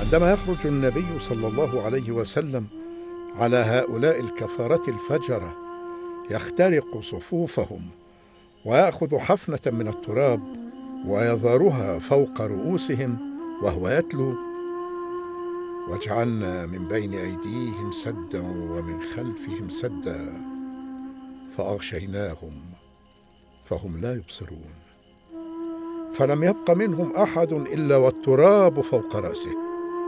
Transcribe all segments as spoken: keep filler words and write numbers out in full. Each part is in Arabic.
عندما يخرج النبي صلى الله عليه وسلم على هؤلاء الكفرة الفجرة يخترق صفوفهم ويأخذ حفنة من التراب ويظهرها فوق رؤوسهم وهو يتلو: واجعلنا من بين أيديهم سدا ومن خلفهم سدا فأغشيناهم فهم لا يبصرون، فلم يبق منهم أحد إلا والتراب فوق رأسه.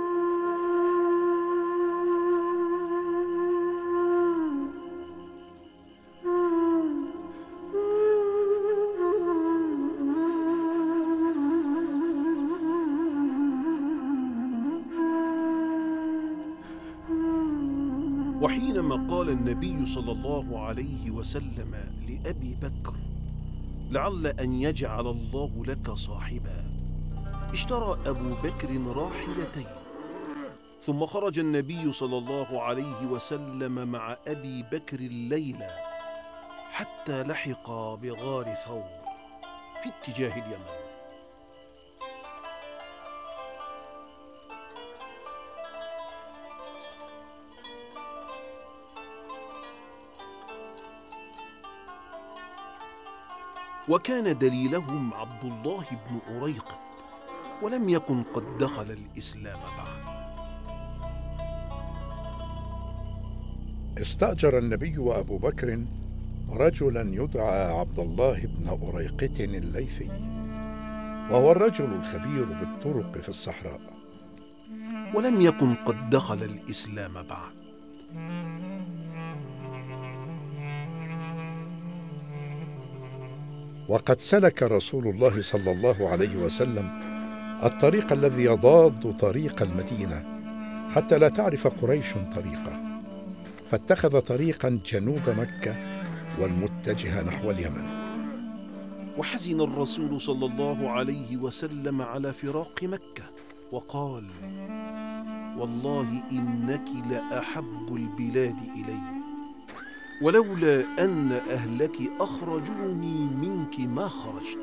وحينما قال النبي صلى الله عليه وسلم لأبي بكر: لعل أن يجعل الله لك صاحبا، اشترى أبو بكر راحلتين، ثم خرج النبي صلى الله عليه وسلم مع أبي بكر الليلة حتى لحقا بغار ثور في اتجاه اليمن. وكان دليلهم عبد الله بن أريقط، ولم يكن قد دخل الإسلام بعد. استأجر النبي وأبو بكر رجلا يدعى عبد الله بن أريقط الليثي، وهو الرجل الخبير بالطرق في الصحراء، ولم يكن قد دخل الإسلام بعد. وقد سلك رسول الله صلى الله عليه وسلم الطريق الذي يضاد طريق المدينة حتى لا تعرف قريش طريقه، فاتخذ طريقا جنوب مكة والمتجه نحو اليمن. وحزن الرسول صلى الله عليه وسلم على فراق مكة وقال: والله إنك لأحب البلاد إلي، ولولا أن أهلك أخرجوني منك ما خرجت.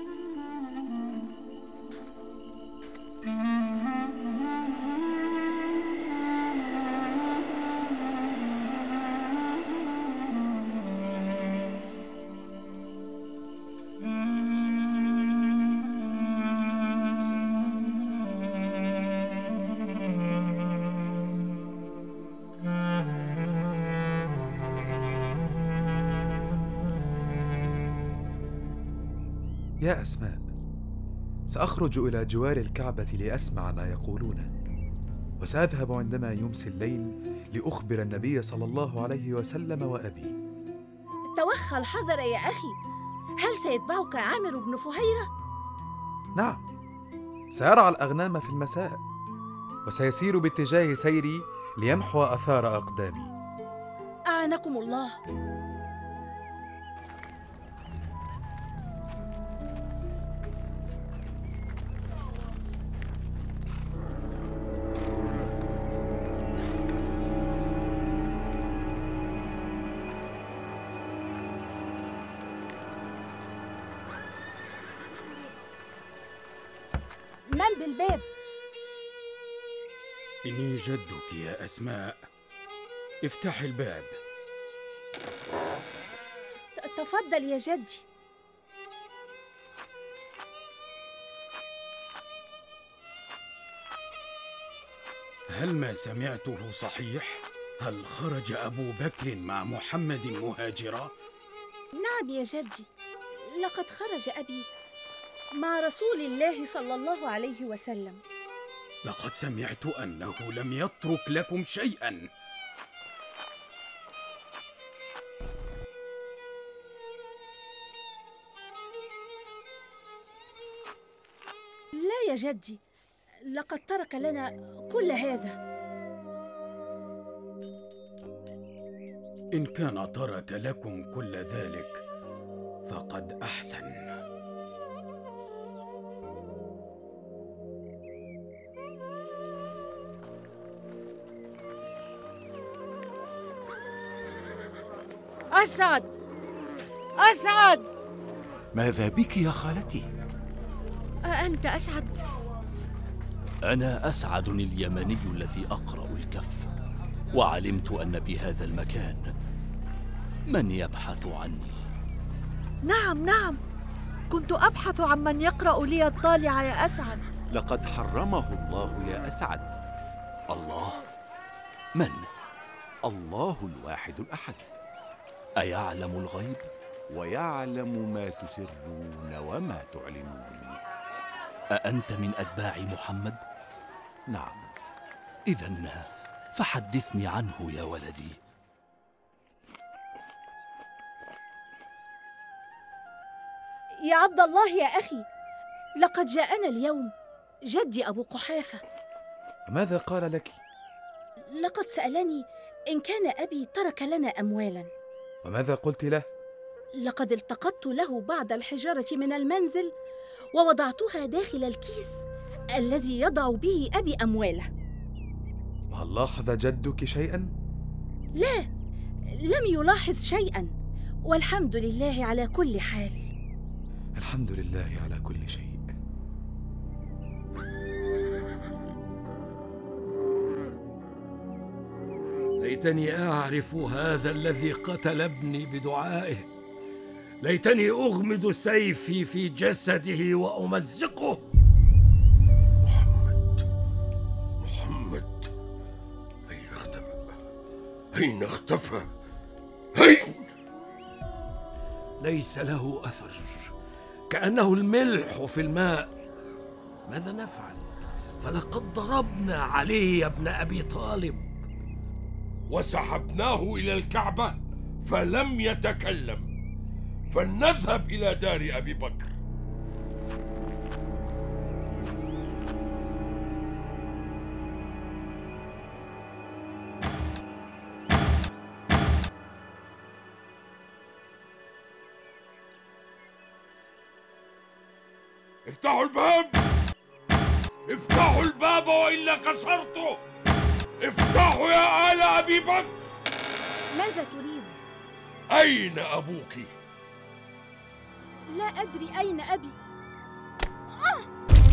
يا أسماء، سأخرج إلى جوار الكعبة لأسمع ما يقولون، وسأذهب عندما يمسي الليل لأخبر النبي صلى الله عليه وسلم وأبي. توخى الحذر يا أخي، هل سيتبعك عامر بن فهيرة؟ نعم، سيرعى الأغنام في المساء، وسيسير باتجاه سيري ليمحو أثار أقدامي. أعانكم الله. من بالباب؟ إني جدك يا أسماء، افتح الباب. تفضل يا جدي. هل ما سمعته صحيح؟ هل خرج أبو بكر مع محمد مهاجرا؟ نعم يا جدي، لقد خرج أبي مع رسول الله صلى الله عليه وسلم. لقد سمعت أنه لم يترك لكم شيئا. لا يا جدي، لقد ترك لنا كل هذا. إن كان ترك لكم كل ذلك فقد أحسن. أسعد، أسعد، ماذا بك يا خالتي؟ أأنت أسعد؟ أنا أسعد اليمني الذي أقرأ الكف، وعلمت أن بهذا المكان من يبحث عني. نعم نعم، كنت أبحث عن من يقرأ لي الطالع يا أسعد. لقد حرمه الله يا أسعد. الله؟ من؟ الله الواحد الأحد. أيعلم الغيب؟ ويعلم ما تسرون وما تعلنون. أأنت من أتباع محمد؟ نعم. إذن فحدثني عنه يا ولدي. يا عبد الله يا أخي، لقد جاءنا اليوم جدي أبو قحافة. ماذا قال لك؟ لقد سألني إن كان أبي ترك لنا أموالا. وماذا قلت له؟ لقد التقطت له بعض الحجارة من المنزل ووضعتها داخل الكيس الذي يضع به أبي أمواله. وهل لاحظ جدك شيئا؟ لا، لم يلاحظ شيئا، والحمد لله على كل حال. الحمد لله على كل شيء. ليتني أعرف هذا الذي قتل ابني بدعائه. ليتني أغمد سيفي في جسده وأمزقه. محمد محمد أين اختفى؟ أين اختفى؟ أين؟ ليس له أثر، كأنه الملح في الماء. ماذا نفعل؟ فلقد ضربنا علي ابن أبي طالب وسحبناه إلى الكعبة فلم يتكلم. فلنذهب إلى دار أبي بكر. افتحوا الباب، افتحوا الباب وإلا كسرته. افتحوا يا آل أبي بكر. ماذا تريد؟ أين أبوك؟ لا أدري أين أبي. آه!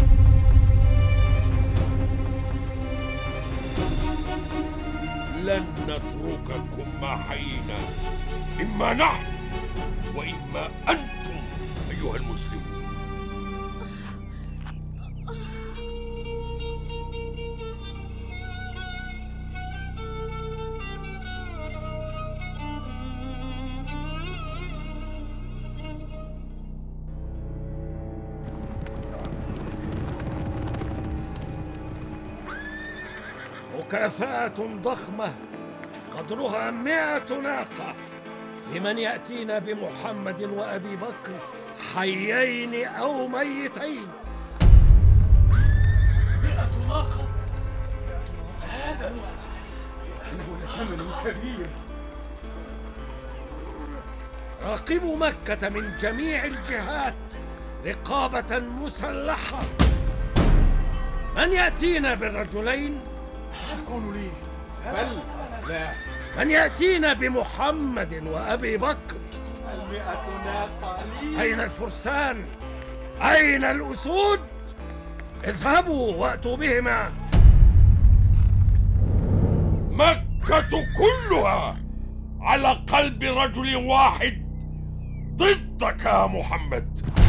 لن نترككم ما حيينا، إما نحن وإما أنتم أيها المسلمون. مكافأة ضخمة قدرها مئة ناقة لمن يأتينا بمحمد وأبي بكر حيين أو ميتين. مئة ناقة؟ هذا إنه لثمن كبير. راقبوا مكة من جميع الجهات رقابة مسلحة. من يأتينا بالرجلين؟ سيكون لي. بل لا. من يأتينا بمحمد وأبي بكر؟ المئة ناقة لي. أين الفرسان؟ أين الأسود؟ اذهبوا وأتوا بهما. مكة كلها على قلب رجل واحد ضدك يا محمد.